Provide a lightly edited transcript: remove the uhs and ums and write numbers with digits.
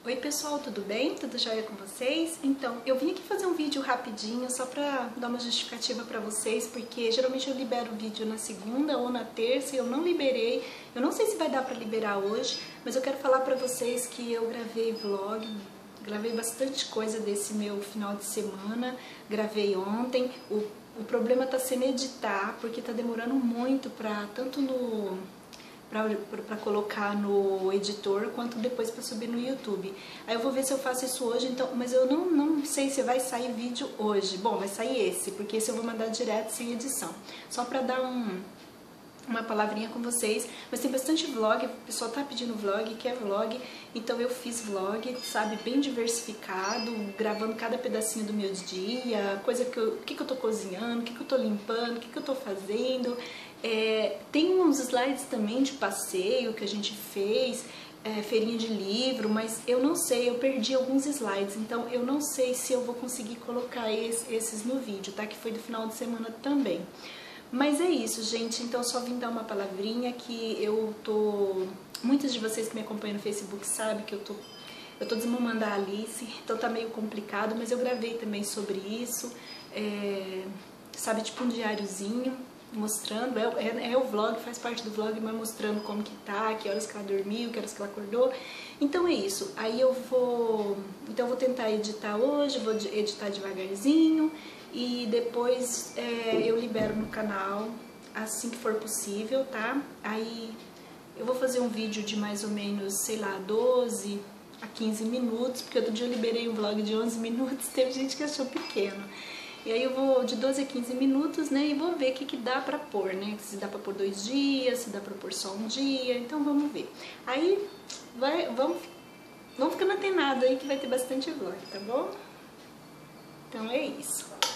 Oi pessoal, tudo bem? Tudo jóia com vocês? Então, eu vim aqui fazer um vídeo rapidinho só pra dar uma justificativa pra vocês, porque geralmente eu libero o vídeo na segunda ou na terça e eu não liberei. Eu não sei se vai dar pra liberar hoje, mas eu quero falar pra vocês que eu gravei vlog, gravei bastante coisa desse meu final de semana, gravei ontem. O problema tá sendo editar, porque tá demorando muito pra tanto para colocar no editor, quanto depois para subir no YouTube. Aí eu vou ver se eu faço isso hoje, então, mas eu não sei se vai sair vídeo hoje. Bom, vai sair esse, porque esse eu vou mandar direto sem edição. Só para dar uma palavrinha com vocês, mas tem bastante vlog, o pessoal tá pedindo vlog, quer vlog, então eu fiz vlog, sabe, bem diversificado, gravando cada pedacinho do meu dia, coisa que o que eu tô cozinhando, o que eu tô limpando, o que eu tô fazendo. Tem uns slides também de passeio que a gente fez, feirinha de livro, mas eu não sei, eu perdi alguns slides, então eu não sei se eu vou conseguir colocar esses no vídeo, tá? Que foi do final de semana também. Mas é isso, gente, então só vim dar uma palavrinha que eu tô... Muitos de vocês que me acompanham no Facebook sabem que eu tô desmamando a Alice, então tá meio complicado, mas eu gravei também sobre isso, sabe, tipo um diáriozinho, mostrando, é o vlog, faz parte do vlog, mas mostrando como que tá, que horas que ela dormiu, que horas que ela acordou. Então é isso, aí eu vou tentar editar hoje, vou editar devagarzinho e depois eu libero no canal assim que for possível, tá? Aí eu vou fazer um vídeo de mais ou menos, sei lá, 12 a 15 minutos, porque outro dia eu liberei um vlog de 11 minutos, teve gente que achou pequeno. E aí eu vou de 12 a 15 minutos, né, e vou ver o que dá pra pôr, né, se dá pra pôr 2 dias, se dá pra pôr só um dia, então vamos ver. Aí vamos ficando antenado aí que vai ter bastante vlog, tá bom? Então é isso.